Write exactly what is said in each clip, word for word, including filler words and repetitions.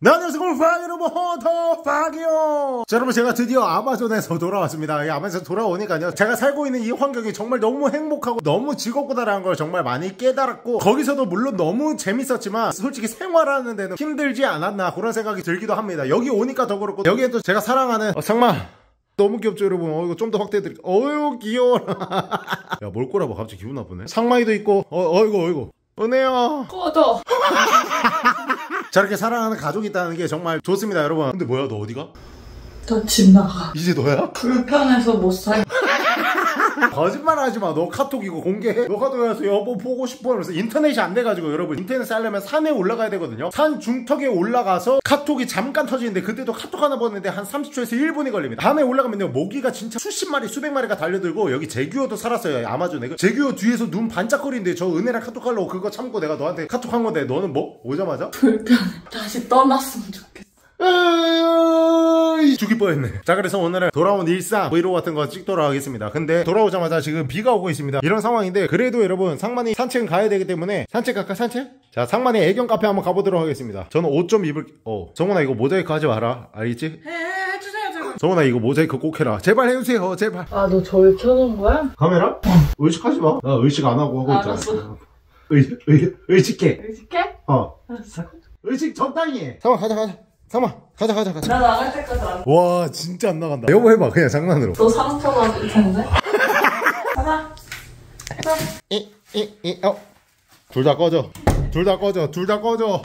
네, 안녕하세요. 골프학 여러분, 헌터팍이요. 자, 여러분, 제가 드디어 아마존에서 돌아왔습니다. 이 아마존에서 돌아오니까요, 제가 살고 있는 이 환경이 정말 너무 행복하고 너무 즐겁구나라는 걸 정말 많이 깨달았고, 거기서도 물론 너무 재밌었지만 솔직히 생활하는 데는 힘들지 않았나 그런 생각이 들기도 합니다. 여기 오니까 더 그렇고, 여기에 또 제가 사랑하는 어, 상마 너무 귀엽죠, 여러분? 어, 이거 좀 더 확대해드릴게요. 어휴, 귀여워라. 야, 뭘 꼬라봐. 갑자기 기분 나쁘네. 상마이도 있고, 어, 어이구, 어이구. 은혜야. 꺼져. 저렇게 사랑하는 가족이 있다는 게 정말 좋습니다, 여러분. 근데 뭐야, 너 어디가? 너 집 나가. 이제 너야? 불편해서 못 살. 거짓말 하지 마. 너 카톡 이거 공개해. 너 카톡에 와서 여보 보고 싶어 하면서 인터넷이 안 돼가지고, 여러분 인터넷 하려면 산에 올라가야 되거든요. 산 중턱에 올라가서 카톡이 잠깐 터지는데, 그때도 카톡 하나 보는데 한 삼십 초에서 일 분이 걸립니다. 밤에 올라가면요, 모기가 진짜 수십 마리 수백 마리가 달려들고, 여기 제규어도 살았어요, 아마존에. 제규어 뒤에서 눈 반짝거리는데 저 은혜랑 카톡 하려고 그거 참고 내가 너한테 카톡 한 건데, 너는 뭐? 오자마자? 불편해. 다시 떠났으면 좋겠어. 죽일 뻔했네. 자, 그래서 오늘은 돌아온 일상 브이로그 같은 거 찍도록 하겠습니다. 근데 돌아오자마자 지금 비가 오고 있습니다. 이런 상황인데, 그래도 여러분 상만이 산책은 가야 되기 때문에 산책 갈까? 산책? 자, 상만이 애견 카페 한번 가보도록 하겠습니다. 저는 옷 좀 입을. 어 정훈아, 이거 모자이크 하지 마라, 알겠지? 해, 해주세요, 제발. 정훈아, 이거 모자이크 꼭 해라. 제발 해주세요, 제발. 아, 너 저기 켜놓은 거야? 카메라? 어. 의식하지 마. 나 의식 안 하고 하고 있잖아. 알았어. 의, 의, 의식해. 의식해? 어 알았어. 의식 적당히 해. 상만 가자 가자. 상만 가자 가자 가자. 나 나갈 때까지 안. 와, 진짜 안 나간다. 여보 해봐, 그냥 장난으로. 너 상처가 될 텐데. 가자. 가자. 이, 이, 이, 어. 둘 다 꺼져. 둘 다 꺼져. 둘 다 꺼져.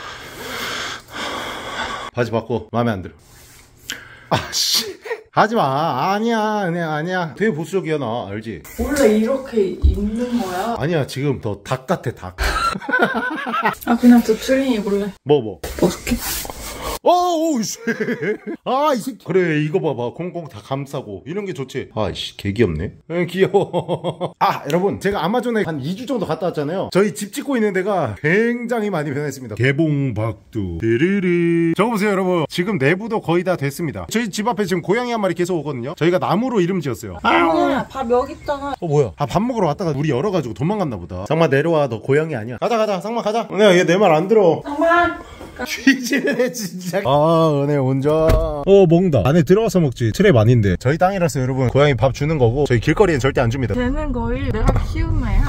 바지 바꿔. 마음에 안 들어. 아, 씨. 하지마. 아니야. 아니야. 아니야. 되게 보수적이야, 나. 알지? 원래 이렇게 입는 거야? 아니야. 지금 더 닭 같아, 닭. 아, 그냥 저 트링 입을래. 뭐, 뭐. 벗을게. 어우, 씨. 아, 이 새끼. 그래, 이거 봐봐. 콩콩 다 감싸고. 이런 게 좋지. 아이씨, 개 귀엽네. 에, 귀여워. 아, 여러분. 제가 아마존에 한 이 주 정도 갔다 왔잖아요. 저희 집 짓고 있는 데가 굉장히 많이 변했습니다. 개봉박두. 드르르. 저거 보세요, 여러분. 지금 내부도 거의 다 됐습니다. 저희 집 앞에 지금 고양이 한 마리 계속 오거든요. 저희가 나무로 이름 지었어요. 아, 밥 여기 있잖아. 어, 뭐야? 아, 밥 먹으러 왔다가 물이 열어가지고 도망갔나 보다. 상마 내려와. 너 고양이 아니야. 가자, 가자. 상마 가자. 은혜야, 얘 내 말 안 들어. 정말. 휘지네 진짜. 아, 은혜 혼자. 어, 먹는다. 안에 들어가서 먹지. 트랩 아닌데. 저희 땅이라서 여러분 고양이 밥 주는 거고, 저희 길거리엔 절대 안 줍니다. 걔는 거의 내가 키운 애야.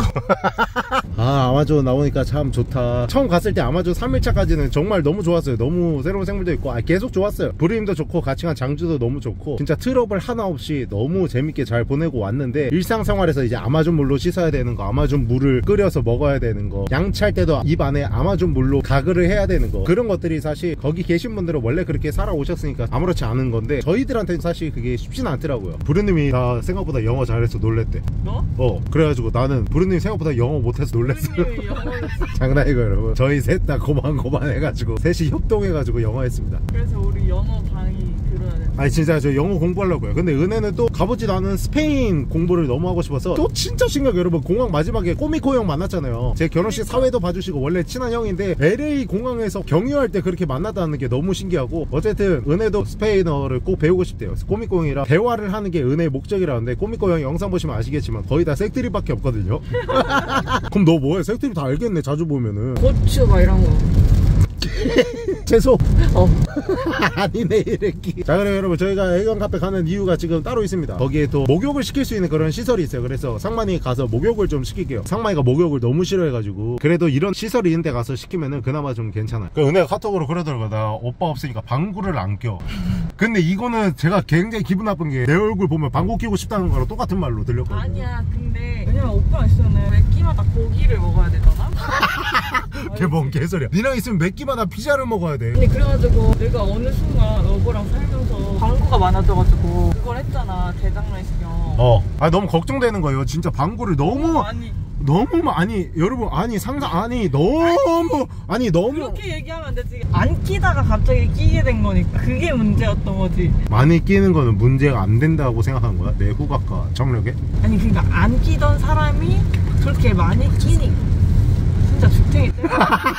아, 아마존 나오니까 참 좋다. 처음 갔을 때 아마존 삼 일차까지는 정말 너무 좋았어요. 너무 새로운 생물도 있고, 아, 계속 좋았어요. 브루임도 좋고, 같이 간 장주도 너무 좋고, 진짜 트러블 하나 없이 너무 재밌게 잘 보내고 왔는데, 일상생활에서 이제 아마존 물로 씻어야 되는 거, 아마존 물을 끓여서 먹어야 되는 거, 양치할 때도 입 안에 아마존 물로 가글을 해야 되는 거, 그런 것들이 사실 거기 계신 분들은 원래 그렇게 살아오셨으니까 아무렇지 않은 건데, 저희들한테는 사실 그게 쉽진 않더라고요. 부르님이 나 생각보다 영어 잘해서 놀랬대. 너? 어, 그래가지고 나는 부르님 생각보다 영어 못해서 놀랬어. 장난이고, 여러분. 저희 셋 다 고만고만 해가지고 셋이 협동해가지고 영어 했습니다. 그래서 우리 연어 강의 들어야 돼. 아니, 진짜 저 영어 공부하려고요. 근데 은혜는 또 가보지도 않은 스페인 공부를 너무 하고 싶어서, 또 진짜 심각해, 여러분. 공항 마지막에 꼬미코 형 만났잖아요. 제 결혼식 사회도 봐주시고 원래 친한 형인데, 엘에이 공항에서 경유할 때 그렇게 만났다는 게 너무 신기하고, 어쨌든 은혜도 스페인어를 꼭 배우고 싶대요. 꼬미코 형이랑 대화를 하는 게 은혜의 목적이라는데, 꼬미코 형 영상 보시면 아시겠지만 거의 다 색드립밖에 없거든요. 그럼 너 뭐해? 색드립 다 알겠네, 자주 보면은. 고추 막 이런 거. 채소. 어. 아니네, 이랬기. 자, 그래 여러분, 저희가 애견 카페 가는 이유가 지금 따로 있습니다. 거기에 또 목욕을 시킬 수 있는 그런 시설이 있어요. 그래서 상만이 가서 목욕을 좀 시킬게요. 상만이가 목욕을 너무 싫어해가지고. 그래도 이런 시설이 있는 데 가서 시키면은 그나마 좀 괜찮아요. 그 은혜가 카톡으로 그러더라고. 나 오빠 없으니까 방구를 안 껴. 근데 이거는 제가 굉장히 기분 나쁜 게, 내 얼굴 보면 방구 끼고 싶다는 거랑 똑같은 말로 들렸거든요. 아니야, 근데 왜냐면 오빠랑 있으면 매 끼마다 고기를 먹어야 되잖아. 개뭔 개소리야. 니랑 있으면 몇 끼마다 피자를 먹어야 돼. 아니, 그래가지고 내가 어느 순간 너랑 살면서 방구가 많아져가지고 그걸 했잖아, 대장내시경. 어. 아, 너무 걱정되는 거예요. 진짜 방구를 너무 아니 너무 마- 아니 여러분, 아니 상상 아니 너무 아니 너무 그렇게 얘기하면 안 되지. 안 끼다가 갑자기 끼게 된 거니까 그게 문제였던 거지. 많이 끼는 거는 문제가 안 된다고 생각하는 거야? 내 후각과 정력에? 아니, 그러니까 안 끼던 사람이 그렇게 많이 끼니 진짜 죽탱이 때.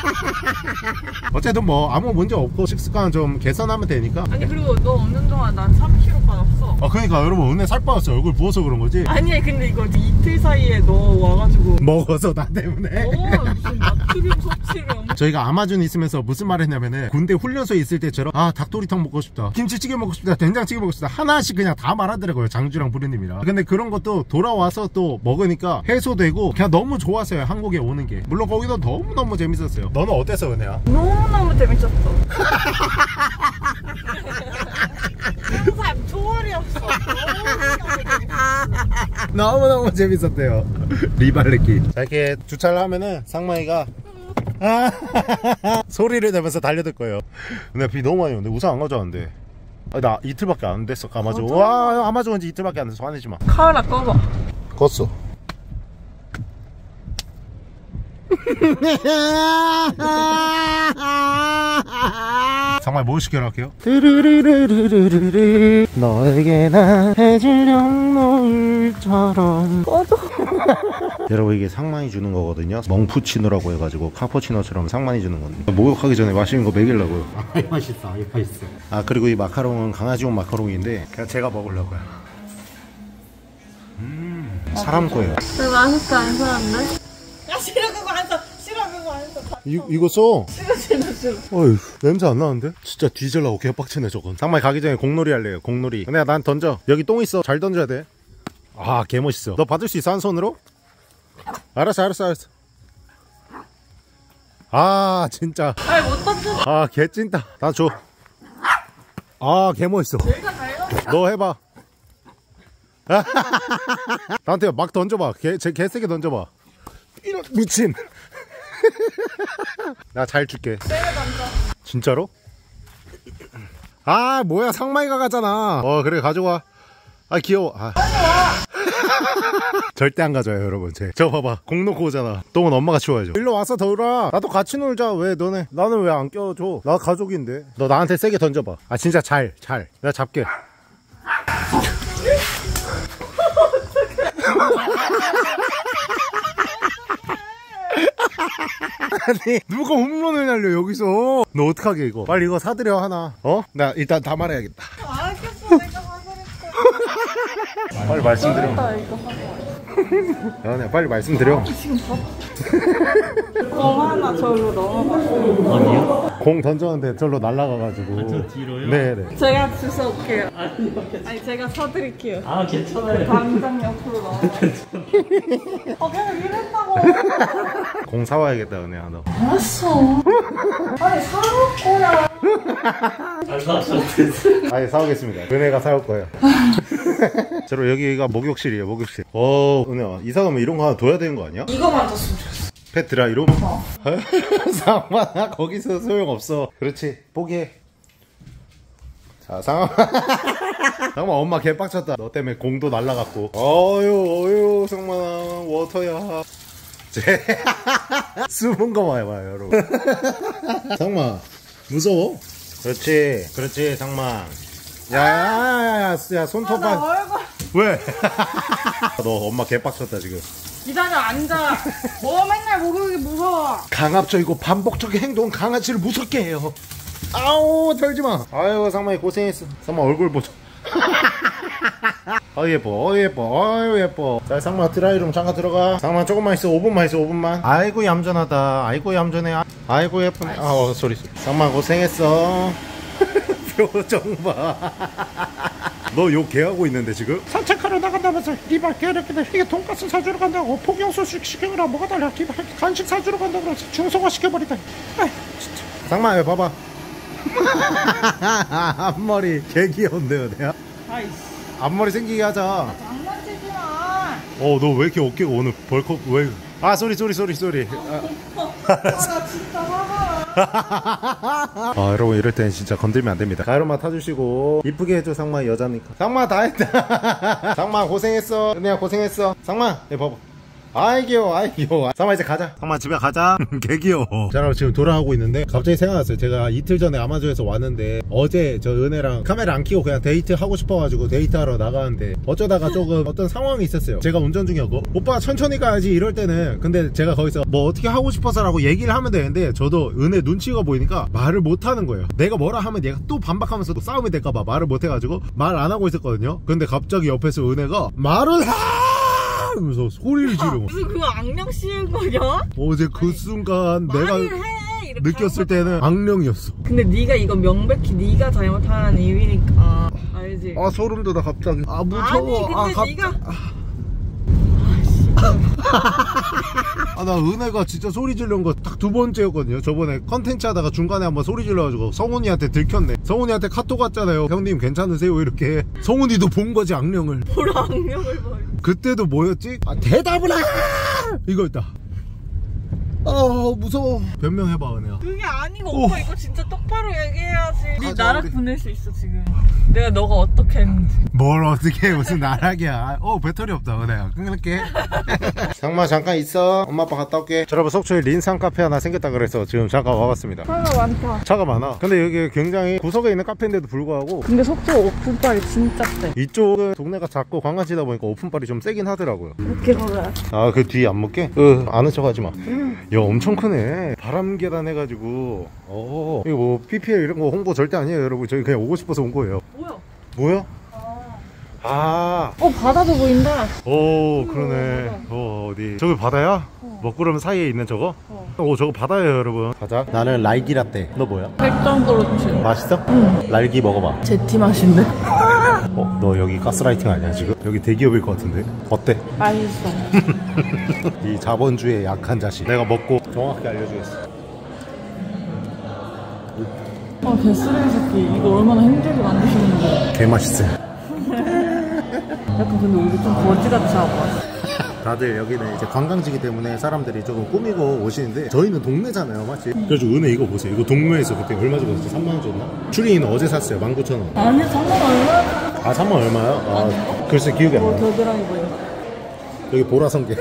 어쨌든 뭐 아무 문제 없고 식습관 좀 개선하면 되니까. 아니 그리고 너 없는 동안 난 삼 킬로그램 빠졌어. 아 그러니까 여러분 은혜 살 빠졌어. 얼굴 부어서 그런 거지. 아니 근데 이거 이틀 사이에 너 와가지고 먹어서 나 때문에. 어 무슨 나트륨 섭취를 엄청. 저희가 아마존 있으면서 무슨 말 했냐면은 군대 훈련소에 있을 때처럼 아 닭도리탕 먹고 싶다, 김치찌개 먹고 싶다, 된장찌개 먹고 싶다 하나씩 그냥 다 말하더라고요. 장주랑 부르님이랑. 근데 그런 것도 돌아와서 또 먹으니까 해소되고 그냥 너무 좋았어요. 한국에 오는 게. 물론 거기도 너무너무 재밌었어요. 너는 어땠어 은혜야? 너무너무 재밌었어. 항상 조언이 없어. 너무너무 재밌었대요. 리발레키. 자 이렇게 주차를 하면은 상마이가 아 소리를 내면서 달려들 거예요. 근데 비 너무 많이 오는데 우산 안 가져왔는데. 아, 나 이틀밖에 안 됐어. 아마존. 맞아. 와 아마존 온지 이틀밖에 안 돼서 화내지 마. 카메라 꺼봐. 껐어. 정말 뭐 시켜놓을게요? 너에게 난 해질녘 노을처럼. 꺼져. 여러분 이게 상만이 주는 거거든요. 멍푸치노라고 해가지고 카푸치노처럼 상만이 주는 건데 목욕하기 전에 맛있는 거 먹이려고요. 아 맛있어. 이 맛있어. 아 그리고 이 마카롱은 강아지용 마카롱인데 그냥 제가 먹으려고요. 음 사람 거예요. 왜 맛있게 안 사는데? 야 싫어 그거 안 사. 싫어 그거 안 사. 이, 이거 써. 싫어 싫어 싫어. 어휴 냄새 안 나는데? 진짜 뒤질라고 개빡치네 저건. 상마이 가기 전에 공놀이 할래요. 공놀이. 근데 난 던져. 여기 똥 있어. 잘 던져야 돼. 아 개멋있어. 너 받을 수 있어 한 손으로? 알았어 알았어 알았어. 아 진짜. 아니 못 던져. 아 개찐다. 나 줘. 아 개멋있어. 내가 닮았어. 너 해봐. 나한테 막 던져봐. 개, 제 개세게 던져봐. 이런 미친. 나 잘 줄게. 내가 던져. 진짜로? 아 뭐야 상마이가 가잖아. 어 그래 가져와. 아 귀여워. 아. 절대 안 가져요 여러분. 제. 저 봐봐 공 놓고 오잖아. 똥은 엄마가 치워야죠. 일로 와서 더울아. 나도 같이 놀자. 왜 너네 나는 왜 안 껴줘? 나 가족인데. 너 나한테 세게 던져봐. 아 진짜 잘 잘. 내가 잡게. 아니 누가 홈런을 날려 여기서. 너 어떡하게 이거. 빨리 이거 사드려 하나. 어? 나 일단 다 말해야겠다. 알겠어 내가 사드릴게. 빨리 말씀드려. 나 이거 하고. 야, 네, 빨리 말씀드려. 지금 봐. 공 하나 저기로 넘어갔어. 어디요? 공 던졌는데 절로 날아가가지고. 아, 저 뒤로요? 네네. 제가 주워올게요. 아니 제가 사드릴게요. 아 괜찮아요. 당장 옆으로 넘어. 어 그냥 이랬다고. 공 사와야겠다 은혜야 너. 알았어. 아니 사올 거야. 안 사셔도 되지. 아예 사오겠습니다. 은혜가 사올 거예요. 저로 여기가 목욕실이에요 목욕실. 어 은혜야 이사 가면 이런 거 하나 둬야 되는 거 아니야? 이거만 줬으면 좋겠어. 펫 드라이로? 어. 상만아 거기서 소용없어. 그렇지 포기해. 자 상만 상만 엄마 개빡쳤다. 너 때문에 공도 날라갔고. 어휴 어휴 상만아 워터야. 제 숨은 거 봐봐요 여러분. 상만 무서워? 그렇지 그렇지 상만. 야야야야 야 손톱 나 봐. 얼굴. 왜? 너 엄마 개빡쳤다 지금. 기다려 앉아. 뭐 맨날 목욕이 무서워. 강압적이고 반복적인 행동은 강아지를 무섭게 해요. 아우 털지마. 아유 상만이 고생했어. 상만 얼굴 보자. 어 예뻐 어 예뻐 아유 예뻐. 자 상만 드라이룸 잠깐 들어가. 상만 조금만 있어. 오 분만 있어 오 분만. 아이고 얌전하다. 아이고 얌전해. 아이고 예쁘네. 아어 소리 소리. 상만 고생했어. 표정 봐. 너 욕 개하고 있는데 지금? 산책하러 나간다면서 니발 개새끼들 이게 돈가스 사주러 간다고 폭염소식 시켜라 뭐가 달라 니발 간식 사주러 간다고 그러지 중성화 시켜버리다. 아이 진짜. 상만 왜 봐봐. 앞머리 개 귀여운데요 내가? 아이씨. 앞머리 생기게 하자. 장난치지 마. 어 너 왜 이렇게 어깨가 오늘 벌컥 왜? 아 쏘리 쏘리 쏘리 쏘리. 아, 나 진짜 화가. 아 여러분 이럴 땐 진짜 건들면 안 됩니다. 가로마 타주시고 이쁘게 해줘 상마 여자니까. 상마 다 했다. 상마 고생했어. 은혜야 고생했어. 상마 얘 봐봐. 아이 귀여워 아이 귀여워. 상마 이제 가자. 상마 집에 가자. 개 귀여워. 자 여러분 지금 돌아가고 있는데 갑자기 생각났어요. 제가 이틀 전에 아마존에서 왔는데 어제 저 은혜랑 카메라 안 켜고 그냥 데이트 하고 싶어가지고 데이트하러 나가는데 어쩌다가 조금 어떤 상황이 있었어요. 제가 운전 중이었고 오빠 천천히 가야지 이럴 때는 근데 제가 거기서 뭐 어떻게 하고 싶어서라고 얘기를 하면 되는데 저도 은혜 눈치가 보이니까 말을 못하는 거예요. 내가 뭐라 하면 얘가 또 반박하면서 또 싸움이 될까봐 말을 못해가지고 말 안 하고 있었거든요. 근데 갑자기 옆에서 은혜가 말을 해! 하면서 소리를 지르고 무슨 그거 악령 씌운 거냐? 어제 그 순간 내가 말을 해! 이렇게 느꼈을 때는 악령이었어. 근데 네가 이거 명백히 네가 잘못한 이유니까 알지? 아 소름 돋아 갑자기. 아 무서워. 아니 근데 아, 네가 아 나 은혜가 진짜 소리 지르는 거 딱 두 번째였거든요. 저번에 컨텐츠 하다가 중간에 한번 소리 질러가지고 성훈이한테 들켰네. 성훈이한테 카톡 왔잖아요. 형님 괜찮으세요? 이렇게. 성훈이도 본 거지 악령을. 뭘 악령을 봐. 그때도 뭐였지? 아 대답을 해! 이거였다. 아 무서워. 변명해봐 은혜야. 그게 아니고 오. 오빠 이거 진짜 똑바로 얘기해야지. 네 가자, 나락 우리. 보낼 수 있어 지금. 내가 너가 어떻게 했는지. 뭘 어떻게 해 무슨 나락이야. 어 배터리 없다 은혜야. 끊을게. 상마 잠깐 있어. 엄마 아빠 갔다 올게. 자, 여러분 속초에 린산 카페 하나 생겼다 그래서 지금 잠깐 와봤습니다. 차가 많다. 차가 많아. 근데 여기 굉장히 구석에 있는 카페인데도 불구하고 근데 속초 오픈빨이 진짜 세. 이쪽은 동네가 작고 관광지다 보니까 오픈빨이 좀 세긴 하더라고요. 이렇게 걸어야 아 그 뒤에 안 먹게? 그 아는 척 하지 마. 야 엄청 크네. 바람 계단 해가지고. 어 이거 뭐 피피엘 이런 거 홍보 절대 아니에요 여러분. 저희 그냥 오고 싶어서 온 거예요. 뭐야? 뭐야? 아. 어 바다도 보인다. 오 그러네. 어 어디 저기 바다야? 어. 먹구름 사이에 있는 저거? 어. 오 저거 바다예요 여러분. 가자. 나는 랄기 라떼. 너 뭐야? 백점 그렇지. 맛있어? 응. 랄기 먹어봐. 제티 맛인데. 어? 너 여기 가스라이팅 아니야 지금? 여기 대기업일 것 같은데? 어때? 맛있어. 이 자본주의의 약한 자식. 내가 먹고 정확하게 알려주겠어. 아 개쓰레기 새끼. 이거 얼마나 힘들게 만드시는데. 개 맛있어. 약간 근데 우리 좀 거지같이 하고 왔어. 다들 여기는 이제 관광지기 때문에 사람들이 조금 꾸미고 오시는데 저희는 동네잖아요 맞지? 그래서 은혜 이거 보세요. 이거 동묘에서 그때 얼마 주고 샀지? 삼만 원 줬나? 추리는 어제 샀어요. 만 구천 원. 아니 삼만 얼마야? 아 삼만 얼마야? 아 글쎄 기억이 안 어 나. 겨드랑이 보여. 여기 보라성게.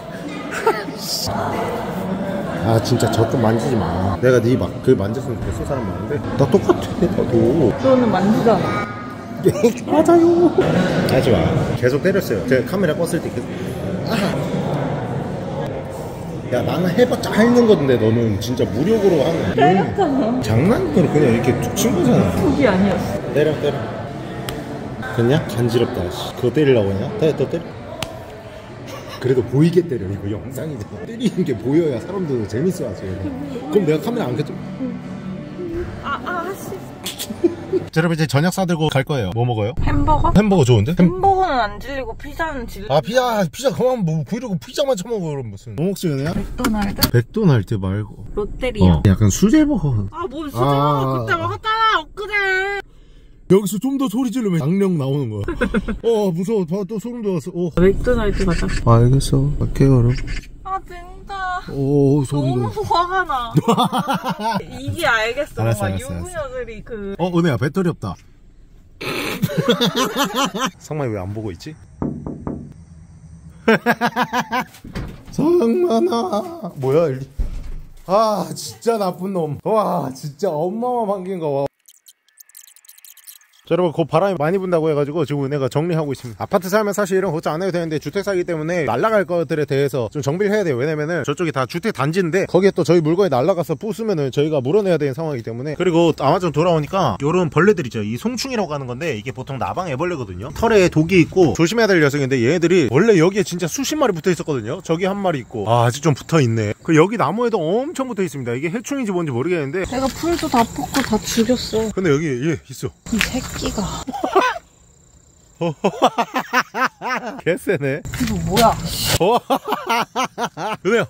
아 진짜 저 좀 만지지 마. 내가 네 막 그 만졌으면 좋겠어. 사람 많은데 나 똑같아 나도. 너는 만지잖아. 맞아요. 하지 마. 계속 때렸어요. 제가 카메라 껐을 때 계속. 아. 야 나는 해봤자 핥는 건데 너는 진짜 무력으로 하는. 때렸잖아. 장난으로 그냥 이렇게 툭 친 거잖아. 툭이 아니었어. 때려 때려. 됐냐? 간지럽다. 씨. 그거 때리려고 했냐? 때려 또 때려. 그래도 보이게 때려. 이거 영상이잖아. 때리는 게 보여야 사람들도 재밌어하지. 그럼 내가 카메라 안 켰죠? 아아 씨. 자, 여러분 이제 저녁 싸들고 갈 거예요. 뭐 먹어요? 햄버거? 햄버거 좋은데? 햄... 햄버거는 안 질리고 피자는 질리. 아 피자 피자 그만 뭐 브이로그 피자만 처먹어. 그럼 무슨 뭐 먹지 은혜야? 맥도날드? 맥도날드 말고 롯데리아. 어, 약간 수제버거. 아뭔 수제버거 아. 그때 먹었잖아 엊그제. 여기서 좀 더 소리 지르면 악령 나오는 거야. 어 무서워. 봐, 또 소름 돋았어. 어. 맥도날드 가자. 알겠어. 갈게요 그럼. 아 진짜. 오 소름 너무 돋아. 화가 나. 이게 알겠어. 알았어, 뭔가 알았어, 유부녀들이 그. 어 은혜야 배터리 없다. 상만이 왜 안 보고 있지? 상만아 뭐야 일리. 아 진짜 나쁜 놈. 와 진짜 엄마만 반긴 거 와. 자, 여러분 곧 바람이 많이 분다고 해가지고 지금 은혜가 정리하고 있습니다. 아파트 살면 사실 이런 거 걱정 안 해도 되는데 주택 사기 때문에 날아갈 것들에 대해서 좀 정비를 해야 돼요. 왜냐면은 저쪽이 다 주택 단지인데 거기에 또 저희 물건이 날아가서 부수면은 저희가 물어내야 되는 상황이기 때문에. 그리고 아마존 돌아오니까 요런 벌레들 있죠. 이 송충이라고 하는 건데 이게 보통 나방 애벌레거든요. 털에 독이 있고 조심해야 될 녀석인데 얘네들이 원래 여기에 진짜 수십 마리 붙어 있었거든요. 저기 한 마리 있고 아 아직 좀 붙어 있네. 그 여기 나무에도 엄청 붙어 있습니다. 이게 해충인지 뭔지 모르겠는데 내가 풀도 다 뽑고 다 죽였어. 근데 여기 얘 있어. 이 새끼가. 개쎄네. 이거 뭐야? 은혜야.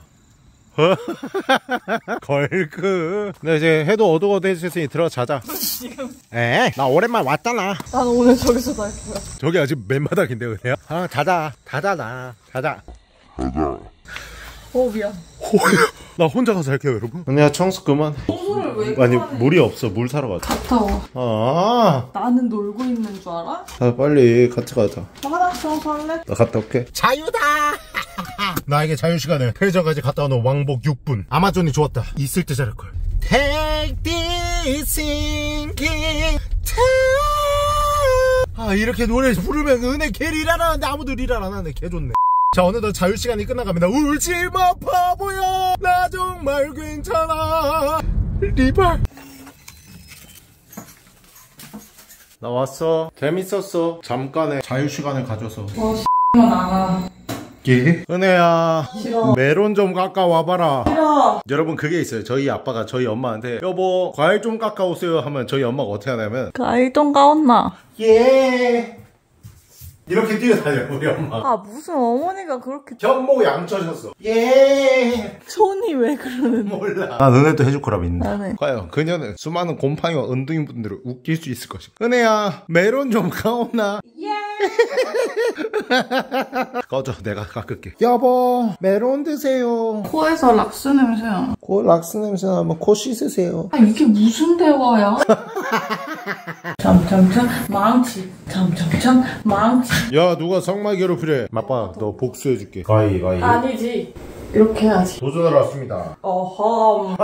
걸크. 네 이제 해도 어둑어둑해졌으니 들어가 자자. 지금. 에? 나 오랜만에 왔잖아. 난 오늘 저기서 잘 거야. 저기 아직 맨바닥인데 은혜야? 아 자자. 자자 나. 자자. 어 미안. 어, 나 혼자 가서 할게요 여러분. 언니야 청소 그만. 청소를 왜 아니 그만해? 물이 없어. 물 사러 가자. 갔다 와. 아, 나는 놀고 있는 줄 알아? 아 빨리 같이 가자. 화장실 청소할래? 나 갔다 올게. 자유다. 나에게 자유 시간을 편의점까지 갔다 오는 왕복 육 분. 아마존이 좋았다. 있을 때 잘할 걸. Take this thinking time. 아 이렇게 노래 부르면 은혜 개 리랄 하는데 아무도 리랄 안 하네. 개 좋네. 자 어느덧 자유시간이 끝나갑니다. 울지마 바보야 나 정말 괜찮아. 리발. 나 왔어. 재밌었어. 잠깐의 자유시간을 가져서. 어 X만 안와. 예? 은혜야 싫어. 메론 좀 깎아와봐라. 싫어. 여러분 그게 있어요. 저희 아빠가 저희 엄마한테 여보 과일 좀 깎아오세요 하면 저희 엄마가 어떻게 하냐면 과일 좀 까웠나? 예 이렇게 뛰어다녀요 우리 엄마. 아 무슨 어머니가 그렇게 현모 양쳐졌어. 예 손이 왜 그러는데? 몰라. 아 너네도 해줄 거라 믿는다. 나는. 과연 그녀는 수많은 곰팡이와 은둥이분들을 웃길 수 있을 것인가. 은혜야 메론 좀 까오나. 예. 꺼져 내가 깎을게. 여보 메론 드세요. 코에서 락스 냄새야. 코 락스 냄새 나면 코 씻으세요. 아 이게 무슨 대화야? 점점점 망치 점점점 망치. 야 누가 성마 괴롭히래. 아빠 너 복수해줄게. 가위 가위. 아니지 이렇게 해야지. 도전하러 왔습니다. 어험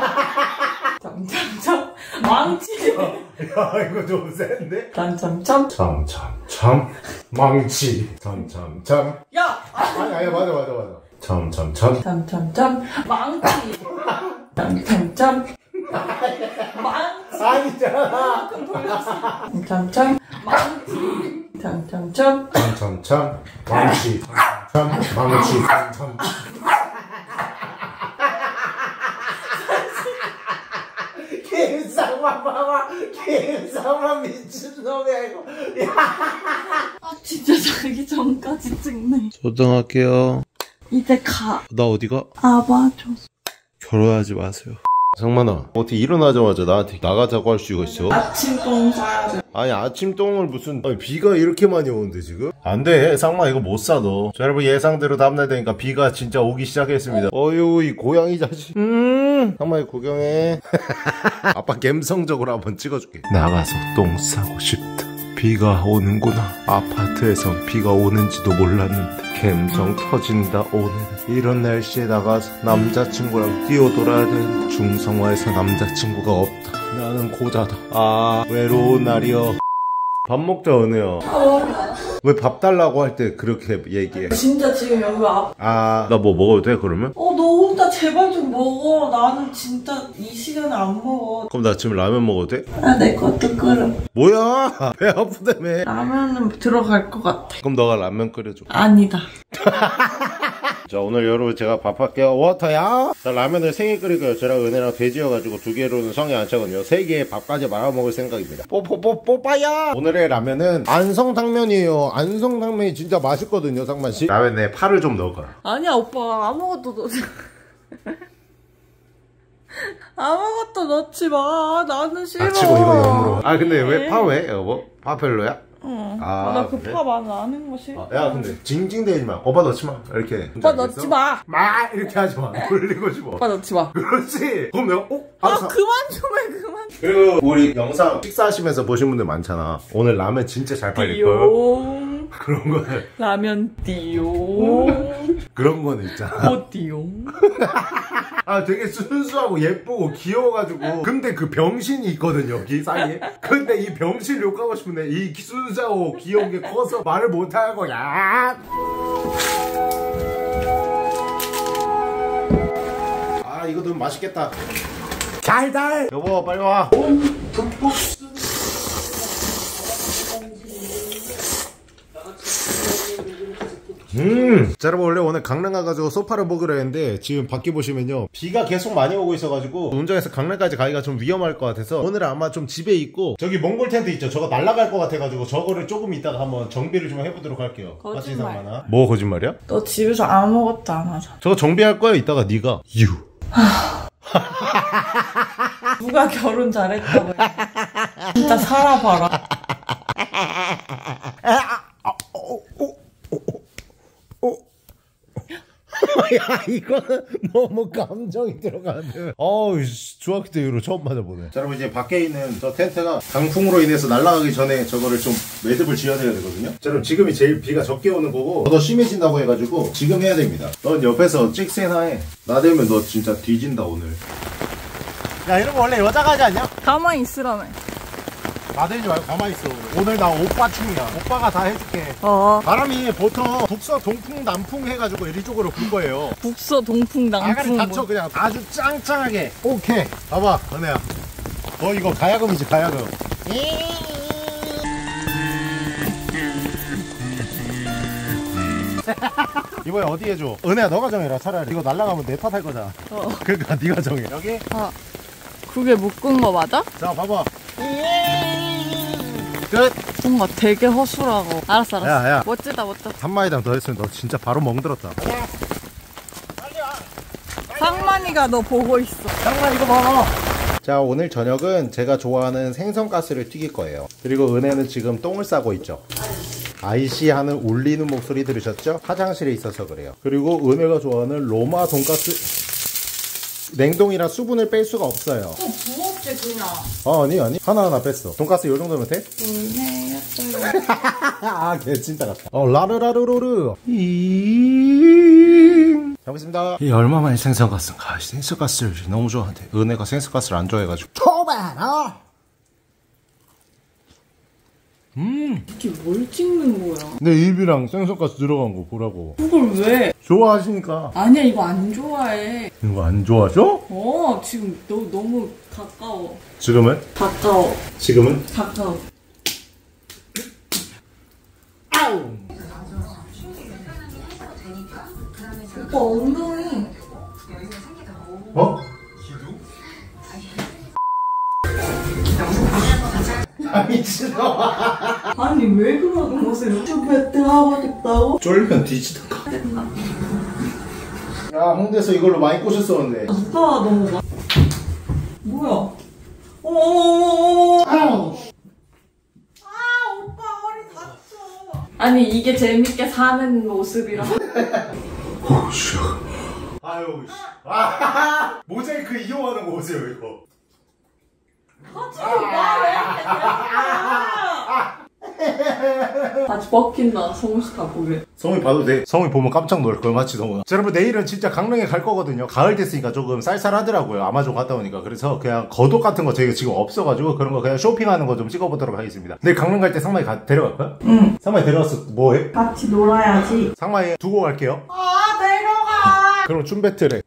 점점점 망치 야 이거 좀 센데? 점점점 참참참 망치 참참참. 야 아니 아니 맞아 맞아 맞아. 참참참 점점점 망치 점점점 망치. 아니잖아. 그럼 돌렸어. 점점점 망치 점점점 참참참 망치 참 망치 참. 개상만 봐봐. 개상만 미친놈이야 이거. 아 진짜 자기 전까지 찍네. 소등할게요. 이제 가. 나 어디가? 아봐줘. 결혼하지 마세요. 상만아 어떻게 일어나자마자 나한테 나가자고 할 수가 있어? 아침 똥 싸야 돼. 아니 아침 똥을 무슨. 아니 비가 이렇게 많이 오는데 지금? 안돼 상마 이거 못 사 너. 자 여러분 예상대로 다음날 되니까 비가 진짜 오기 시작했습니다. 어휴 이 고양이 자식. 음 상마 이거 구경해. 아빠 감성적으로 한번 찍어줄게. 나가서 똥 싸고 싶다. 비가 오는구나. 아파트에선 비가 오는지도 몰랐는데 감성 터진다 오늘. 이런 날씨에 나가서 남자친구랑 뛰어돌아야 되는 중성화에서 남자친구가 없다. 나는 고자다. 아 외로운 날이여. 밥 먹자 은혜야. 어, 왜 밥 달라고 할 때 그렇게 얘기해? 진짜 지금 여기 앞. 아 나 뭐 먹어도 돼 그러면? 어, 너 혼자 제발 좀 먹어. 나는 진짜 이 시간에 안 먹어. 그럼 나 지금 라면 먹어도 돼? 아, 내 것도 끓여. 뭐야 배 아프다며. 라면은 들어갈 것 같아. 그럼 너가 라면 끓여줘. 아니다. 자 오늘 여러분 제가 밥 할게요. 워터야. 자 라면을 세 개 끓일 거예요. 저랑 은혜랑 돼지여가지고 두 개로는 성이 안 차거든요. 세 개에 밥까지 말아 먹을 생각입니다. 뽀뽀뽀 뽀빠야. 오늘의 라면은 안성탕면이에요. 안성탕면이 진짜 맛있거든요 상만씨. 라면에 파를 좀 넣어가. 아니야, 오빠. 아무것도 넣지 아무것도 넣지 마. 나는 싫어. 아 치고 이거 영으로. 아 근데 왜 파 왜 여보? 파 별로야? 응. 아, 아, 나 그 그래? 파 많이 아는 거 싫어. 아, 야 근데 징징대지 마. 오빠 넣지 마. 이렇게. 오빠 넣지 마. 마 이렇게 하지 마. 돌리고 싶어. 오빠 넣지 마. 그렇지. 그럼 내가 어? 아, 알았어. 그만 좀 해, 그만. 그리고 우리 영상 식사하시면서 보신 분들 많잖아. 오늘 라면 진짜 잘 팔릴걸. 띠용. 그런 거는 라면 띠용. 그런 거는 있잖아. 오 띠용. 아 되게 순수하고 예쁘고 귀여워가지고. 근데 그 병신이 있거든요 여기 사이에. 근데 이 병신 욕하고 싶은데 이 순수하고 귀여운 게 커서 말을 못하고 야. 아 이거 너무 맛있겠다. 달달. 여보 빨리 와. 음. 자 여러분 원래 오늘 강릉 가가지고 소파를 먹으려 했는데 지금 밖에 보시면요 비가 계속 많이 오고 있어가지고 운전해서 강릉까지 가기가 좀 위험할 것 같아서 오늘은 아마 좀 집에 있고 저기 몽골 텐트 있죠 저거 날아갈 것 같아가지고 저거를 조금 이따가 한번 정비를 좀 해보도록 할게요. 거짓말. 맞지, 뭐 거짓말이야? 너 집에서 아무것도 안 하잖아. 저거 정비할 거야 이따가 네가. 유. 누가 결혼 잘했다고 해. 진짜 살아봐라. 야 이거는 너무 감정이 들어가는. 어우 중학교 때 이후로 처음 맞아보네. 자 여러분 이제 밖에 있는 저 텐트가 강풍으로 인해서 날아가기 전에 저거를 좀 매듭을 지어내야 되거든요. 자 여러분 지금이 제일 비가 적게 오는 거고 더 심해진다고 해가지고 지금 해야 됩니다. 넌 옆에서 찍새나 해. 나대면 너 진짜 뒤진다 오늘. 야 이런 거 원래 여자가 하지 않냐? 가만히 있으라며. 나대지 말고 가만히 있어. 오늘 나 오빠 춤이야. 오빠가 다 해줄게. 어. 바람이 보통 북서 동풍 남풍 해가지고 이쪽으로 불 거예요. 북서 동풍 아가리 남풍. 닫혀 뭐. 그냥 아주 짱짱하게. 오케이 봐봐 은혜야. 너 이거 가야금이지 가야금. 이번에 어디 해줘? 은혜야 너가 정해라. 차라리 이거 날라가면 내 탓 할 거잖아. 어. 그러니까 네가 정해. 여기? 아, 그게 묶은 거 맞아? 자 봐봐. 끝. 뭔가 되게 허술하고. 알았어 알았어. 야, 야. 멋지다 멋져. 삼마이당 더 했으면 너 진짜 바로 멍들었다. 상만이가 너 보고 있어. 잠깐만 이거 봐봐. 자 오늘 저녁은 제가 좋아하는 생선가스를 튀길 거예요. 그리고 은혜는 지금 똥을 싸고 있죠. 아이씨 하는 울리는 목소리 들으셨죠? 화장실에 있어서 그래요. 그리고 은혜가 좋아하는 로마 돈가스. 냉동이라 수분을 뺄 수가 없어요. 어 부었지 그냥. 어, 아니 아니 하나하나 뺐어. 돈가스 요 정도면 돼? 은혜였어요. 아, 걔 진짜 같다. 어, 라르라르르르. 잘 먹겠습니다. 이 얼마만에 생선가스인가. 생선가스를 너무 좋아한대. 은혜가 생선가스를 안 좋아해가지고. 토마토. 음. 이게 뭘 찍는 거야? 내 입이랑 생선가스 들어간 거 보라고. 그걸 왜? 좋아하시니까. 아니야 이거 안 좋아해. 이거 안 좋아하셔? 어 지금 너 너무 가까워. 지금은? 가까워. 지금은? 가까워. 아우. 오빠 엉덩이. 어? 아 미친놈아. 아니 왜 그러는 거세요? 슈베트 하고 싶다고? 쫄면 뒤지던가. 야 홍대에서 이걸로 많이 꼬셨었는데. 누가 너무 막 뭐야? 어어어어어. 아우. 아 오빠 허리 다쳐. 아니 이게 재밌게 사는 모습이라. 어휴. 아유. 아 모자이크 이용하는 거 보세요 이거. 하지 마 왜? 아직 먹힌다. 성우씨 다 보게. 성이 봐도 돼. 성이 보면 깜짝 놀랄 거야. 맞지 성우야? 자, 여러분 내일은 진짜 강릉에 갈 거거든요. 가을 됐으니까 조금 쌀쌀하더라고요. 아마존 갔다 오니까. 그래서 그냥 겉옷 같은 거 저희가 지금 없어가지고 그런 거 그냥 쇼핑하는 거 좀 찍어보도록 하겠습니다. 내일 강릉 갈 때 상마이 가, 데려갈 거야? 응. 상마이 데려가서 뭐해? 같이 놀아야지. 상마이 두고 갈게요. 아 내려가. 그럼 춤 배틀해.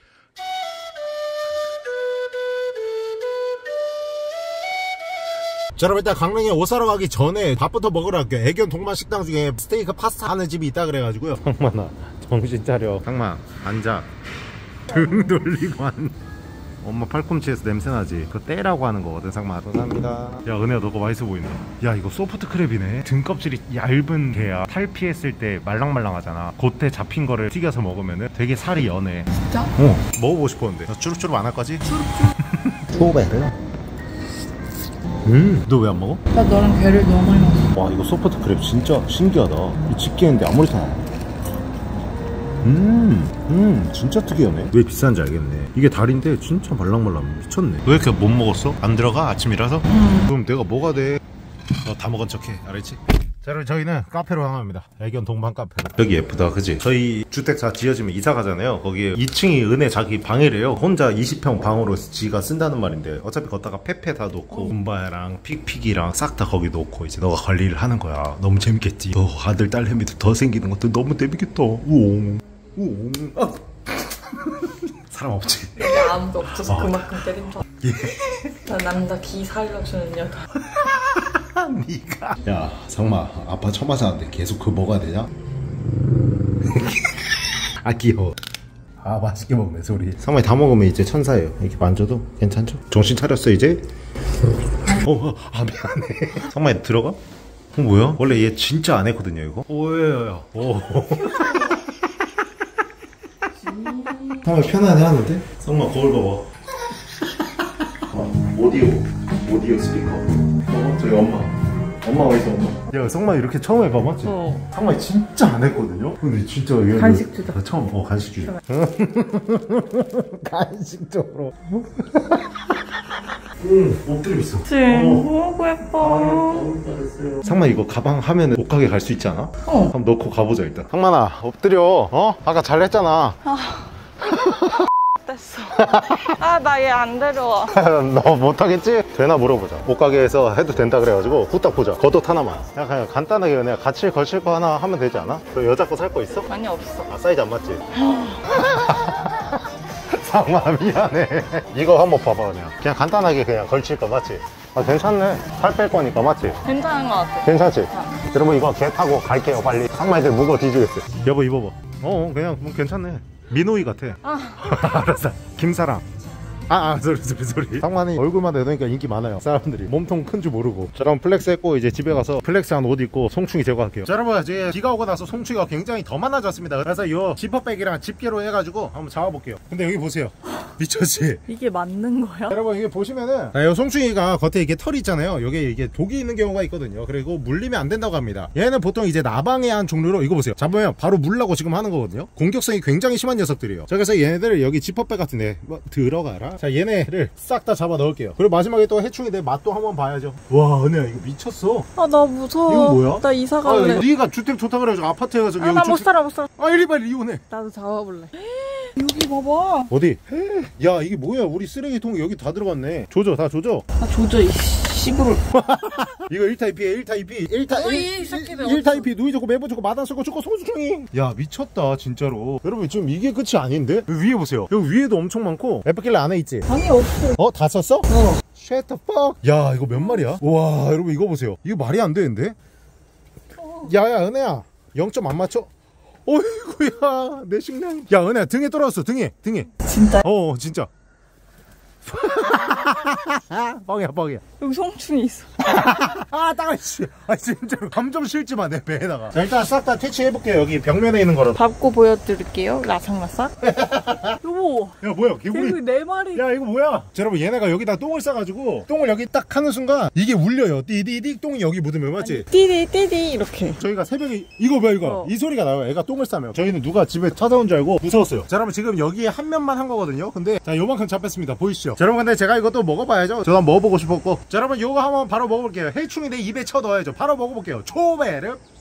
자 여러분 일단 강릉에 옷 사러 가기 전에 밥부터 먹으러 갈게요. 애견 동만 식당 중에 스테이크 파스타 하는 집이 있다 그래가지고요. 상만아 정신 차려. 상만 앉아. 등 돌리고 앉아. 엄마 팔꿈치에서 냄새나지? 그거 떼라고 하는 거거든 상만. 감사합니다. 야 은혜야 너거 맛있어 보인다. 야 이거 소프트 크랩이네. 등껍질이 얇은 게야. 탈피했을 때 말랑말랑하잖아. 그때 잡힌 거를 튀겨서 먹으면은 되게 살이 연해. 진짜? 어 먹어보고 싶었는데. 너 주룩주룩 안 할 거지? 주룩주룩. 초베르. 음, 너 왜 안 먹어? 나 너랑 배를 너무 많이 먹었어. 와, 이거 소프트 크랩 진짜 신기하다. 집게인데 아무리 사. 음, 음, 진짜 특이하네. 왜 비싼지 알겠네. 이게 다리인데 진짜 말랑말랑 미쳤네. 왜 이렇게 못 먹었어? 안 들어가? 아침이라서? 음. 그럼 내가 뭐가 돼? 너 다 먹은 척해, 알았지? 자, 그럼 저희는 카페로 향합니다. 애견 동반 카페로. 여기 예쁘다, 그지? 저희 주택사 지어지면 이사 가잖아요. 거기에 이 층이 은혜 자기 방이래요. 혼자 이십 평 방으로 지가 쓴다는 말인데 어차피 걷다가 페페 다 놓고 룸바랑 픽픽이랑 싹 다 거기 놓고 이제 너가 관리를 하는 거야. 너무 재밌겠지? 너 아들 딸내미도 더 생기는 것도 너무 재밌겠다. 우옹 우옹. 아. 사람 없지? 아무도 없어서 어. 그만큼 때린 줄 알아. 나 남자 기 살려주는 여자. 니가. 야 상마 아빠 처음 맞았는데 계속 그거 먹어야 되냐? 아 귀여워. 아 맛있게 먹네 소리. 상마이 다 먹으면 이제 천사예요. 이렇게 만져도 괜찮죠? 정신 차렸어 이제? 어, 아 미안해. 상마이 들어가? 어 뭐야? 원래 얘 진짜 안 했거든요 이거? 오예요. 오. 상마이 편안해 하는데? 상마 거울 봐봐. 어, 오디오 오디오 스피커. 어 저기 엄마. 엄마 어디 있어 엄마? 야 성만이 이렇게 처음 해봐 맞지? 어. 성만이 진짜 안 했거든요? 근데 진짜 얘 간식 주자. 나 처음 어 간식 주자 간식적으로 응 엎드려 있어 그치. 너무 예뻐. 상만 이거 가방 하면은 못 가게 갈 수 있지 않아? 어. 한번 넣고 가보자 일단 상만아 엎드려 어? 아까 잘했잖아 됐어. 아, 나 얘 안 데려와. 너 못하겠지? 되나 물어보자 옷가게에서 해도 된다 그래가지고 후딱 보자 겉옷 하나만 그냥, 그냥 간단하게 그냥 같이 걸칠 거 하나 하면 되지 않아? 그 여자 거 살 거 있어? 아니, 없어. 아 사이즈 안 맞지? 상만아 미안해 이거 한번 봐봐 그냥 그냥 간단하게 그냥 걸칠 거 맞지? 아 괜찮네 살 뺄 거니까 맞지? 괜찮은 것 같아. 괜찮지? 여러분 이거 개 타고 갈게요 빨리 상마이들 묵어 뒤지겠어 여보 입어봐 어 그냥 뭐 괜찮네 민호이 같아 아. 알았어 김사랑 아, 아, 소리, 소리, 소리. 상만이 얼굴만 내놓으니까 인기 많아요. 사람들이. 몸통 큰 줄 모르고. 저랑 플렉스 했고, 이제 집에 가서 플렉스한 옷 입고 송충이 제거할게요. 자, 여러분, 이제 비가 오고 나서 송충이가 굉장히 더 많아졌습니다. 그래서 요 지퍼백이랑 집게로 해가지고 한번 잡아볼게요. 근데 여기 보세요. 미쳤지? 이게 맞는 거야? 여러분, 이게 보시면은, 자, 요 송충이가 겉에 이게 털이 있잖아요. 여기에 이게 독이 있는 경우가 있거든요. 그리고 물리면 안 된다고 합니다. 얘는 보통 이제 나방에 한 종류로, 이거 보세요. 잡으면 바로 물라고 지금 하는 거거든요. 공격성이 굉장히 심한 녀석들이에요. 자, 그래서 얘네들 여기 지퍼백 같은데, 뭐, 들어가라. 자, 얘네를 싹 다 잡아 넣을게요. 그리고 마지막에 또 해충이들 맛도 한번 봐야죠. 와, 은혜야 이거 미쳤어. 아, 나 무서워. 이거 뭐야? 나 이사 아, 갈래. 네가 주택 좋다 그래가지고 아파트에 가서 아, 나 못 살아, 못 살아. 아, 이리 빨리 이혼해. 나도 잡아볼래. 여기 봐봐. 어디? 야, 이게 뭐야? 우리 쓰레기통 여기 다 들어갔네. 조져, 다 조져. 아, 조져, 이 씨부를. 이거 일 타입 B에 일 타입 B, 일 타입 어이, 이 새끼들 일 타입 B 누이 좋고 매부 좋고 마당 쓰고 좋고 소주충이. 야, 미쳤다 진짜로. 여러분 지금 이게 끝이 아닌데? 여기 위에 보세요. 여기 위에도 엄청 많고. 에프킬러 안에 있지? 아니, 없어. 어? 다 썼어? 어. Shut the fuck. 야, 이거 몇 마리야? 와, 여러분 이거 보세요. 이거 말이 안 되는데? 야야, 은혜야. 영 점 안 맞춰? 어이구야, 내 식량. 야, 은혜야, 등에 떨어졌어. 등에, 등에. 진짜? 어, 진짜. 뻥이야, 뻥이야. 여기 송충이 있어. 아, 따가씨. 아, 진짜로. 감 좀 실지 마, 내 배에다가. 자, 일단 싹 다 퇴치해볼게요. 여기 벽면에 있는 거로. 밟고 보여드릴게요. 라삭라삭. 여보. 야, 뭐야, 개구리. 여기 네 마리. 야, 이거 뭐야? 자, 여러분, 얘네가 여기다 똥을 싸가지고, 똥을 여기 딱 하는 순간, 이게 울려요. 띠디디 똥이 여기 묻으면, 맞지? 띠디, 띠디, 이렇게. 저희가 새벽에, 이거 뭐야, 이거? 어. 이 소리가 나요. 애가 똥을 싸면. 저희는 누가 집에 찾아온 줄 알고 무서웠어요. 자, 여러분, 지금 여기에 한 면만 한 거거든요. 근데, 자, 요만큼 잡혔습니다. 보이시죠? 자, 여러분, 근데 제가 이것도 먹어봐야죠. 저도 한번 먹어보고 싶었고. 자, 여러분, 요거 한번 바로 먹어볼게요. 해충이 내 입에 쳐 넣어야죠. 바로 먹어볼게요. 초베르.